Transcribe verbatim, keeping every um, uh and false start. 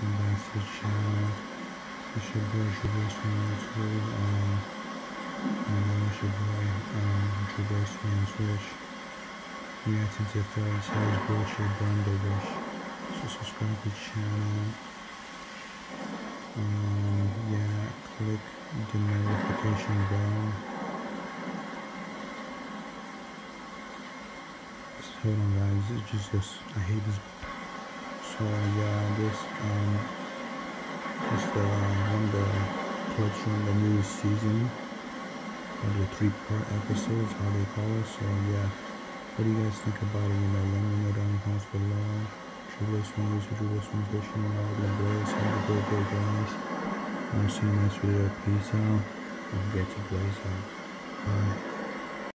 welcome back to the channel. It's your boy Triple Swing on Twitch. Um, you know, it's your boy um, Triple Swing on Twitch. Reacting to Fairy Tales Virtual Bundle Wish. So subscribe to the channel. Um, yeah, click the notification bell. Hold on, guys. It's just this. I hate this. So yeah, this um, it's the uh, one of the clips from the new season, or the three-part episodes, how they call it. So yeah, what do you guys think about it? You know, let me know down in the comments below. Triple Swing, use Triple Swing, pushing out the boys. Have a good day, guys. I'll see you next video. Peace out. Don't forget to blaze out. Bye.